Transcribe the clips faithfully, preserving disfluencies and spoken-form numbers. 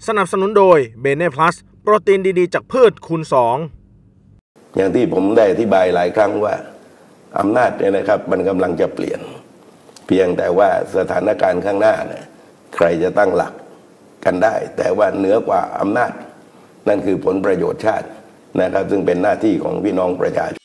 สนับสนุนโดยเบเน่พลัสโปรตีนดีๆจากพืชคูณสองอย่างที่ผมได้อธิบายหลายครั้งว่าอำนาจเนี่ยนะครับมันกำลังจะเปลี่ยนเพียงแต่ว่าสถานการณ์ข้างหน้าเนี่ยใครจะตั้งหลักกันได้แต่ว่าเหนือกว่าอำนาจนั่นคือผลประโยชน์ชาตินะครับซึ่งเป็นหน้าที่ของพี่น้องประชาชน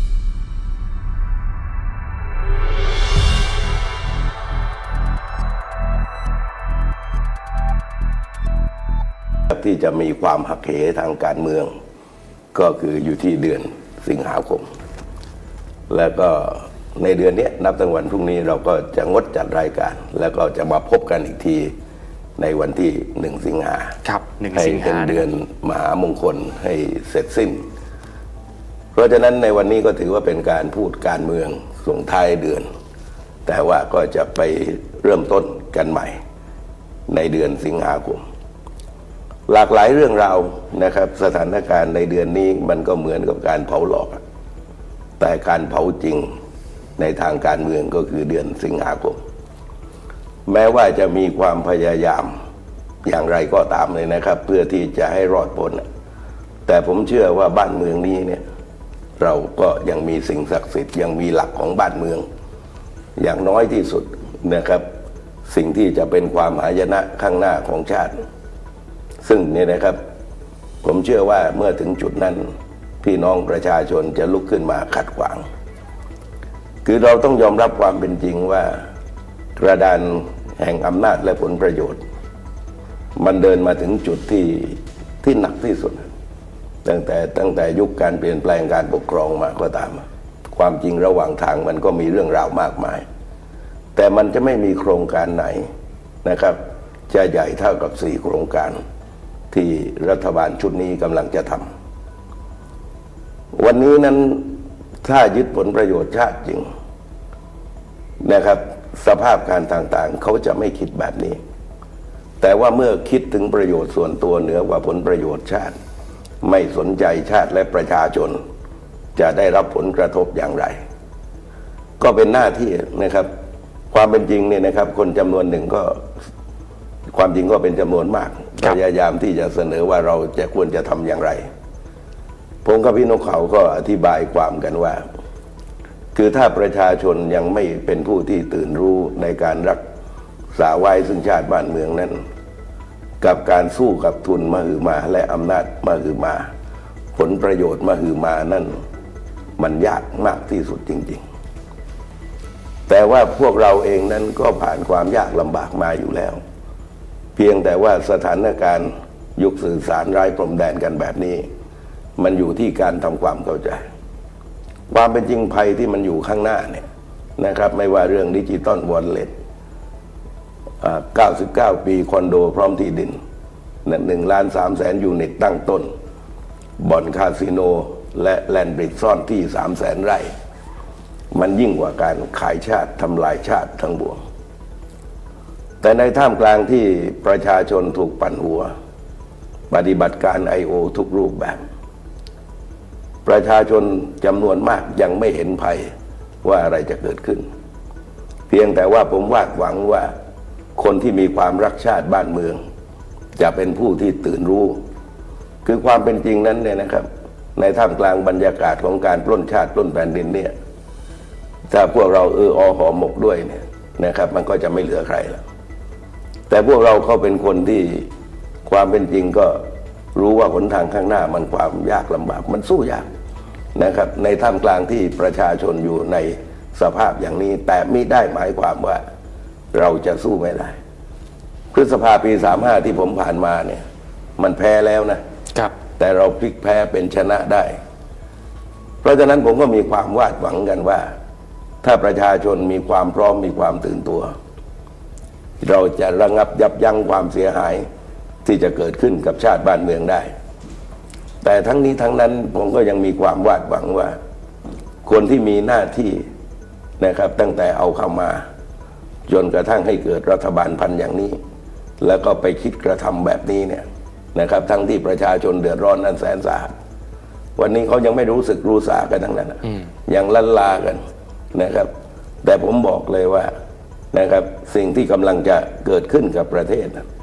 ที่จะมีความหักเหทางการเมืองก็คืออยู่ที่เดือนสิงหาคมแล้วก็ในเดือนนี้นับตั้งวันพรุ่งนี้เราก็จะงดจัดรายการแล้วก็จะมาพบกันอีกทีในวันที่หนึ่งสิงหาครับหนึ่งให้สิงหาเป็นเดือนมหามงคลให้เสร็จสิ้นเพราะฉะนั้นในวันนี้ก็ถือว่าเป็นการพูดการเมืองส่งท้ายเดือนแต่ว่าก็จะไปเริ่มต้นกันใหม่ในเดือนสิงหาคมหลากหลายเรื่องราวนะครับสถานการณ์ในเดือนนี้มันก็เหมือนกับการเผาหลอกแต่การเผาจริงในทางการเมืองก็คือเดือนสิงหาคมแม้ว่าจะมีความพยายามอย่างไรก็ตามเลยนะครับเพื่อที่จะให้รอดพ้นแต่ผมเชื่อว่าบ้านเมืองนี้เนี่ยเราก็ยังมีสิ่งศักดิ์สิทธิ์ยังมีหลักของบ้านเมืองอย่างน้อยที่สุดนะครับสิ่งที่จะเป็นความหายนะข้างหน้าของชาติซึ่งเนี่ยนะครับผมเชื่อว่าเมื่อถึงจุดนั้นพี่น้องประชาชนจะลุกขึ้นมาขัดขวางคือเราต้องยอมรับความเป็นจริงว่ากระดานแห่งอำนาจและผลประโยชน์มันเดินมาถึงจุดที่ที่หนักที่สุดตั้งแต่ตั้งแต่ยุคการเปลี่ยนแปลงการปกครองมาก็ตามความจริงระหว่างทางมันก็มีเรื่องราวมากมายแต่มันจะไม่มีโครงการไหนนะครับจะใหญ่เท่ากับสี่โครงการที่รัฐบาลชุดนี้กำลังจะทำวันนี้นั้นถ้ายึดผลประโยชน์ชาติจริงนะครับสภาพการต่างๆเขาจะไม่คิดแบบนี้แต่ว่าเมื่อคิดถึงประโยชน์ส่วนตัวเหนือกว่าผลประโยชน์ชาติไม่สนใจชาติและประชาชนจะได้รับผลกระทบอย่างไรก็เป็นหน้าที่นะครับความเป็นจริงเนี่ยนะครับคนจำนวนหนึ่งก็ความจริงก็เป็นจำนวนมากพยายามที่จะเสนอว่าเราจะควรจะทำอย่างไรผมกับพี่นกเขาก็อธิบายความกันว่าคือถ้าประชาชนยังไม่เป็นผู้ที่ตื่นรู้ในการรักษาไว้ซึ่งชาติบ้านเมืองนั้นกับการสู้กับทุนมหึมาและอำนาจมหึมาผลประโยชน์มหึมานั่นมันยากมากที่สุดจริงๆแต่ว่าพวกเราเองนั้นก็ผ่านความยากลำบากมาอยู่แล้วเพียงแต่ว่าสถานการณ์ยุคสื่อสารไร้พรมแดนกันแบบนี้มันอยู่ที่การทำความเข้าใจความเป็นจริงภัยที่มันอยู่ข้างหน้าเนี่ยนะครับไม่ว่าเรื่องดิจิตอลวอลเล็ตเก้าสิบเก้าปีคอนโดพร้อมที่ดินหนึ่งล้านสามแสนยูนิตตั้งต้นบ่อนคาสิโนและแลนด์บริดจ์ซ่อนที่สามแสนไร่มันยิ่งกว่าการขายชาติทำลายชาติทั้งปวงแต่ในท่ามกลางที่ประชาชนถูกปั่นหัวปฏิบัติการ ไอ โอ ทุกรูปแบบประชาชนจำนวนมากยังไม่เห็นภัยว่าอะไรจะเกิดขึ้นเพียงแต่ว่าผมวาดหวังว่าคนที่มีความรักชาติบ้านเมืองจะเป็นผู้ที่ตื่นรู้คือความเป็นจริงนั้นเนี่ยนะครับในท่ามกลางบรรยากาศของการปล้นชาติปล้นแผ่นดินเนี่ยถ้าพวกเราเอออหอหมกด้วยเนี่ยนะครับมันก็จะไม่เหลือใครแล้วแต่พวกเราเขาเป็นคนที่ความเป็นจริงก็รู้ว่าหนทางข้างหน้ามันความยากลำบากมันสู้ยากนะครับในท่ามกลางที่ประชาชนอยู่ในสภาพอย่างนี้แต่มิได้หมายความว่าเราจะสู้ไม่ได้พฤษภาปีสามห้าที่ผมผ่านมาเนี่ยมันแพ้แล้วนะครับแต่เราพลิกแพ้เป็นชนะได้เพราะฉะนั้นผมก็มีความวาดหวังกันว่าถ้าประชาชนมีความพร้อมมีความตื่นตัวเราจะระงับยับยั้งความเสียหายที่จะเกิดขึ้นกับชาติบ้านเมืองได้แต่ทั้งนี้ทั้งนั้นผมก็ยังมีความวาดหวังว่าคนที่มีหน้าที่นะครับตั้งแต่เอาเข้ามาจนกระทั่งให้เกิดรัฐบาลพันธุ์อย่างนี้แล้วก็ไปคิดกระทำแบบนี้เนี่ยนะครับทั้งที่ประชาชนเดือดร้อนนั้นแสนสาหัสวันนี้เขายังไม่รู้สึกรู้สากันทั้งนั้นยังลันลากันนะครับแต่ผมบอกเลยว่านะครับสิ่งที่กำลังจะเกิดขึ้นกับประเทศ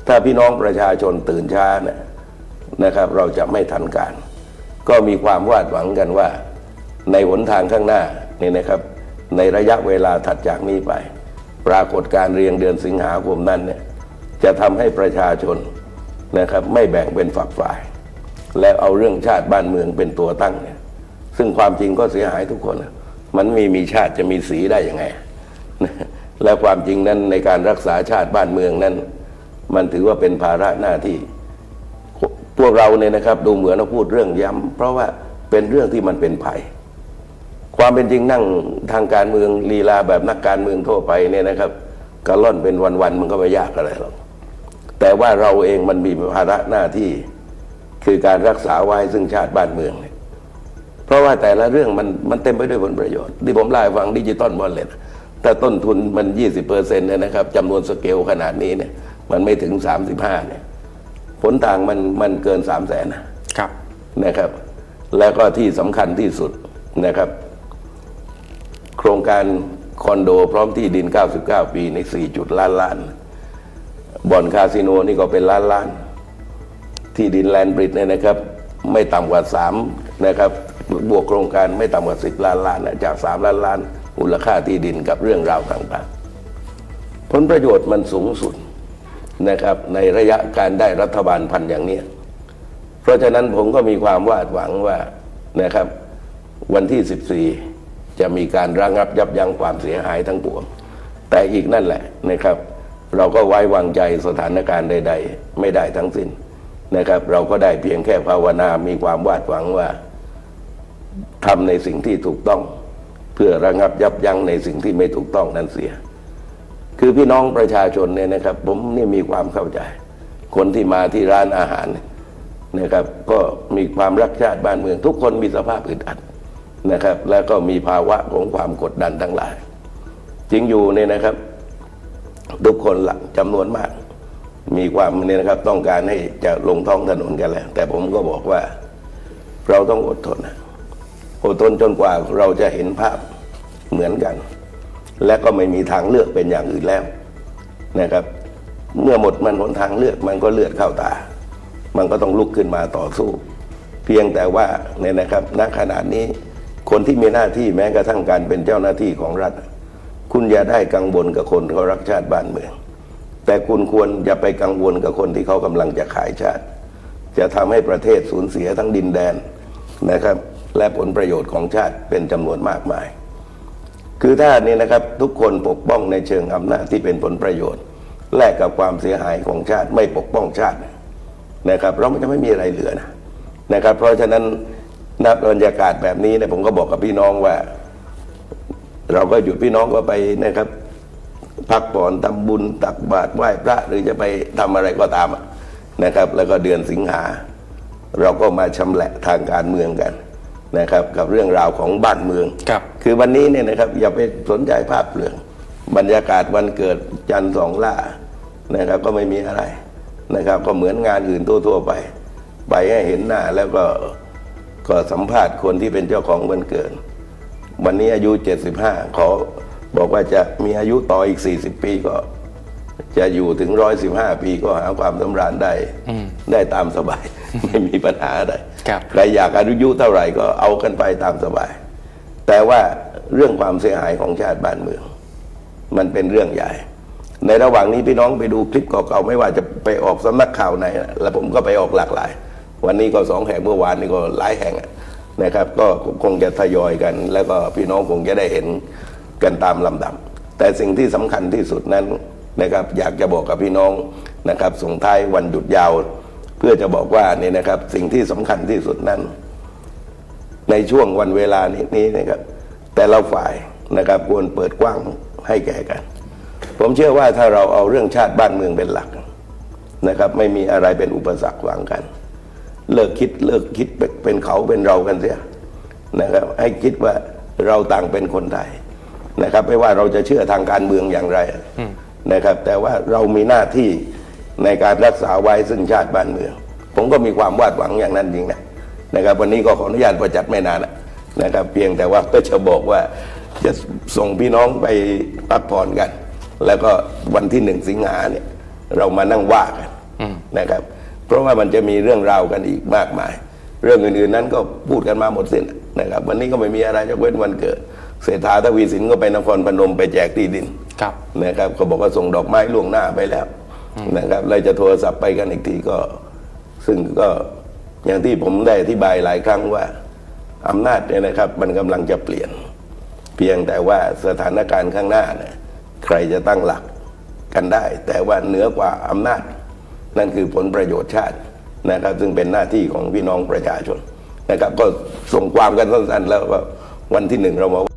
ถ้าพี่น้องประชาชนตื่นช้านะนะครับเราจะไม่ทันการก็มีความวาดหวังกันว่าในหนทางข้างหน้านี่นะครับในระยะเวลาถัดจากนี้ไปปรากฏการเรียงเดือนสิงหาคมนั้นเนี่ยจะทำให้ประชาชนนะครับไม่แบ่งเป็นฝักฝ่ายและเอาเรื่องชาติบ้านเมืองเป็นตัวตั้งเนี่ยซึ่งความจริงก็เสียหายทุกคนนะมันไม่มีชาติจะมีสีได้ยังไงและความจริงนั้นในการรักษาชาติบ้านเมืองนั้นมันถือว่าเป็นภาระหน้าที่พวกเราเนี่ยนะครับดูเหมือนเราพูดเรื่องย้ำเพราะว่าเป็นเรื่องที่มันเป็นภัยความเป็นจริงนั่งทางการเมืองลีลาแบบนักการเมืองทั่วไปเนี่ยนะครับกระล่อนเป็นวันๆมันก็ไม่ยากอะไรหรอกแต่ว่าเราเองมันมีภาระหน้าที่คือการรักษาไว้ซึ่งชาติบ้านเมืองเนี่ยเพราะว่าแต่ละเรื่องมันมันเต็มไปด้วยผลประโยชน์ที่ผมเล่าให้ฟังดิจิตอลวอลเล็ตถ้าต้นทุนมัน ยี่สิบเปอร์เซ็นต์ เนี่ยนะครับจำนวนสเกลขนาดนี้เนี่ยมันไม่ถึงสามสิบห้าเนี่ยผลต่างมันมันเกินสามแสนนะครับนะครับแล้วก็ที่สำคัญที่สุดนะครับโครงการคอนโดพร้อมที่ดินเก้าสิบเก้าปีในสี่จุดล้านล้านบ่อนคาสิโนนี่ก็เป็นล้านล้านที่ดินแลนด์บริดจ์เนี่ยนะครับไม่ต่ำกว่าสามนะครับบวกโครงการไม่ต่ำกว่าสิบล้านล้านจากสามล้านล้านมูลค่าที่ดินกับเรื่องราวต่างๆผลประโยชน์มันสูงสุดนะครับในระยะการได้รัฐบาลพันอย่างนี้เพราะฉะนั้นผมก็มีความวาดหวังว่านะครับวันที่สิบสี่จะมีการระงับยับยั้งความเสียหายทั้งปวงแต่อีกนั่นแหละนะครับเราก็ไว้วางใจสถานการณ์ใดๆไม่ได้ทั้งสิ้นนะครับเราก็ได้เพียงแค่ภาวนามีความวาดหวังว่าทำในสิ่งที่ถูกต้องเพื่อระงับยับยั้งในสิ่งที่ไม่ถูกต้องนั้นเสียคือพี่น้องประชาชนเนี่ยนะครับผมนี่มีความเข้าใจคนที่มาที่ร้านอาหารนะครับก็มีความรักชาติบ้านเมืองทุกคนมีสภาพอึดอัดนะครับแล้วก็มีภาวะของความกดดันทั้งหลายจริงอยู่เนี่ยนะครับทุกคนหลักจำนวนมากมีความเนี่ยนะครับต้องการให้จะลงท้องถนนกันแล้วแต่ผมก็บอกว่าเราต้องอดทนอดทนจนกว่าเราจะเห็นภาพเหมือนกันและก็ไม่มีทางเลือกเป็นอย่างอื่นแล้วนะครับเมื่อหมดมันหนทางเลือกมันก็เลือดเข้าตามันก็ต้องลุกขึ้นมาต่อสู้เพียงแต่ว่าเนี่ยนะครับณขณะนี้คนที่มีหน้าที่แม้กระทั่งการเป็นเจ้าหน้าที่ของรัฐคุณอย่าได้กังวลกับคนเขารักชาติบ้านเมืองแต่คุณควรอย่าไปกังวลกับคนที่เขากำลังจะขายชาติจะทำให้ประเทศสูญเสียทั้งดินแดนนะครับและผลประโยชน์ของชาติเป็นจำนวนมากมายคือถ้านี่นะครับทุกคนปกป้องในเชิงอำนาจที่เป็นผลประโยชน์แลกกับความเสียหายของชาติไม่ปกป้องชาตินะครับเราจะไม่มีอะไรเหลือนะนะครับเพราะฉะนั้นนับบรรยากาศแบบนี้เนี่ยผมก็บอกกับพี่น้องว่าเราก็หยุดพี่น้องก็ไปนะครับพักผ่อนทำบุญตักบาตรไหว้พระหรือจะไปทำอะไรก็ตามนะครับแล้วก็เดือนสิงหาเราก็มาชำแหละทางการเมืองกันนะครับกับเรื่องราวของบ้านเมืองครับคือวันนี้เนี่ยนะครับอย่าไปสนใจภาพเปลืองบรรยากาศวันเกิดจันทร์สองล่านะครับก็ไม่มีอะไรนะครับก็เหมือนงานอื่นทั่วๆไปไปให้เห็นหน้าแล้วก็ก็สัมภาษณ์คนที่เป็นเจ้าของวันเกิดวันนี้อายุเจ็ดสิบห้าขอบอกว่าจะมีอายุต่ออีกสี่สิบปีก็จะอยู่ถึงร้อยสิบห้าปีก็หาความสำราญได้ได้ตามสบายไม่มีปัญหาอะไรใครอยากอายุเท่าไหร่ก็เอากันไปตามสบายแต่ว่าเรื่องความเสียหายของชาติบ้านเมืองมันเป็นเรื่องใหญ่ในระหว่างนี้พี่น้องไปดูคลิปเก่าๆไม่ว่าจะไปออกสำนักข่าวไหนแล้วผมก็ไปออกหลากหลายวันนี้ก็สองแห่งเมื่อวานนี้ก็หลายแห่งนะครับก็คงจะทยอยกันแล้วก็พี่น้องคงจะได้เห็นกันตามลำดับแต่สิ่งที่สำคัญที่สุดนั้นนะครับอยากจะบอกกับพี่น้องนะครับส่งท้ายวันหยุดยาวเพื่อจะบอกว่านี่นะครับสิ่งที่สำคัญที่สุดนั้นในช่วงวันเวลานี้นะครับแต่ละฝ่ายนะครับควรเปิดกว้างให้แก่กันผมเชื่อว่าถ้าเราเอาเรื่องชาติบ้านเมืองเป็นหลักนะครับไม่มีอะไรเป็นอุปสรรคขวางกันเลิกคิดเลิกคิดเป็นเขาเป็นเรากันเสียนะครับให้คิดว่าเราต่างเป็นคนไทยนะครับไม่ว่าเราจะเชื่อทางการเมืองอย่างไรนะครับแต่ว่าเรามีหน้าที่ในการรักษาไว้ซึ่งชาติบ้านเมืองผมก็มีความวาดหวังอย่างนั้นจริงนะนะครับวันนี้ก็ขออนุญาตประจัดไม่นานนะครับเพียงแต่ว่าก็จะบอกว่าจะส่งพี่น้องไปพักผ่อนกันแล้วก็วันที่หนึ่งสิงหาเนี่ยเรามานั่งว่ากันนะครับเพราะว่ามันจะมีเรื่องราวกันอีกมากมาย เรื่องอื่นๆนั้นก็พูดกันมาหมดสิ้นนะครับวันนี้ก็ไม่มีอะไรยกเว้นวันเกิดเศรษฐาทวีสินก็ไปนครพนมไปแจกที่ดินนะครับเขาบอกว่าส่งดอกไม้ล่วงหน้าไปแล้วนะครับเลยจะโทรศัพท์ไปกันอีกทีก็ซึ่งก็อย่างที่ผมได้อธิบายหลายครั้งว่าอำนาจเนี่ยนะครับมันกำลังจะเปลี่ยนเพียงแต่ว่าสถานการณ์ข้างหน้าเนี่ยใครจะตั้งหลักกันได้แต่ว่าเหนือกว่าอำนาจนั่นคือผลประโยชน์ชาตินะครับซึ่งเป็นหน้าที่ของพี่น้องประชาชนนะครับก็ส่งความกันสั้นๆแล้วว่าวันที่หนึ่งเรามา